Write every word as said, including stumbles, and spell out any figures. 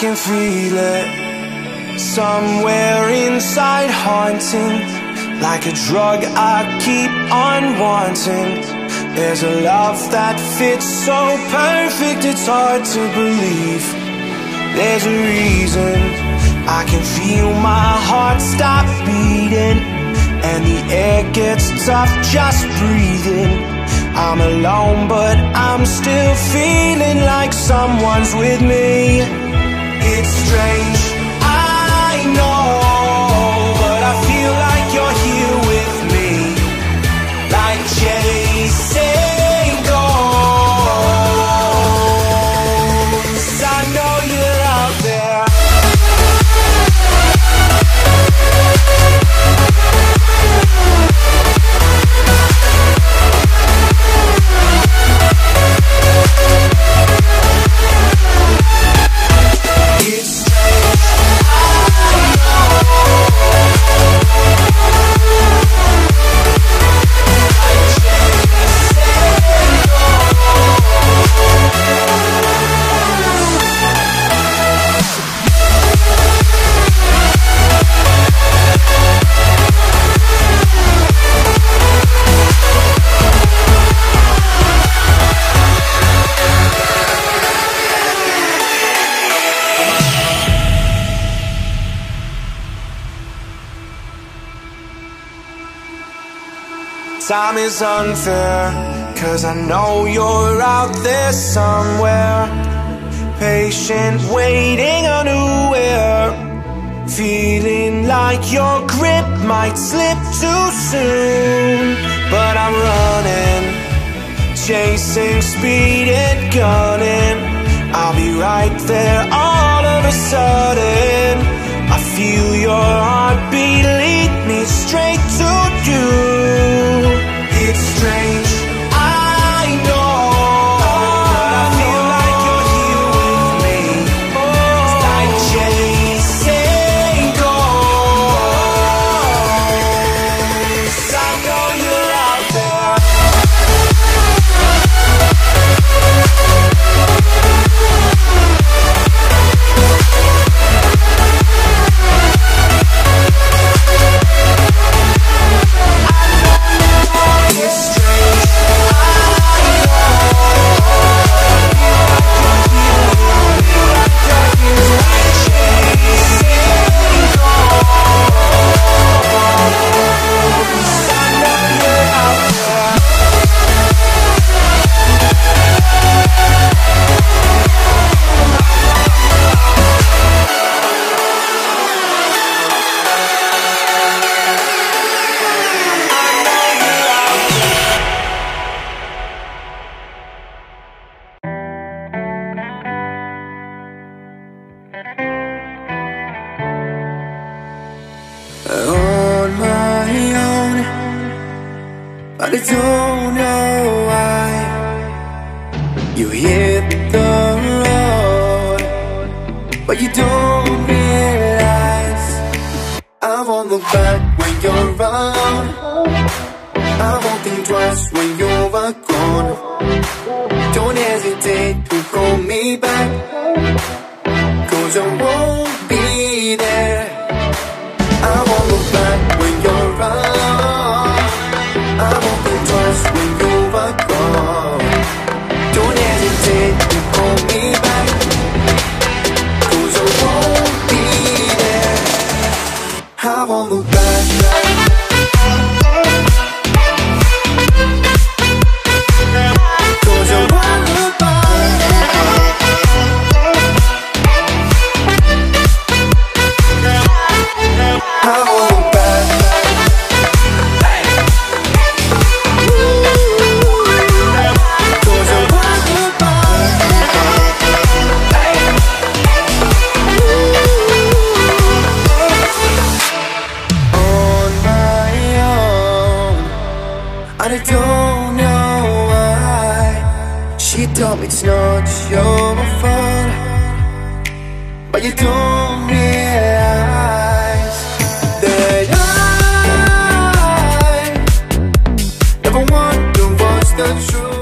can feel it somewhere inside, haunting like a drug I keep on wanting. There's a love that fits so perfect, it's hard to believe. There's a reason I can feel my heart stop beating, and the air gets tough just breathing. I'm alone but I'm still feeling like someone's with me. It's strange, I know, but I feel like you're here with me, like chasing ghosts. I know you're out there. Time is unfair, 'cause I know you're out there somewhere, patient, waiting unaware, feeling like your grip might slip too soon. But I'm running, chasing speed and gunning. I'll be right there all of a sudden. I feel your heartbeat lead me straight to you. It's strange, I know, but I feel like you're here with me. It's like chasing ghosts. I know you're out there. On my own, but I don't know why you hit the road, but you don't realize I won't look back when you're around. I won't think twice when you're gone. Don't hesitate to call me back, 'cause I won't be there. I won't look back when you're around. I won't think twice when you're gone. Don't hesitate to call me back, 'cause I won't be there. I won't look back. I don't know why she told me it's not your fault, but you don't realize that I never want to watch the truth.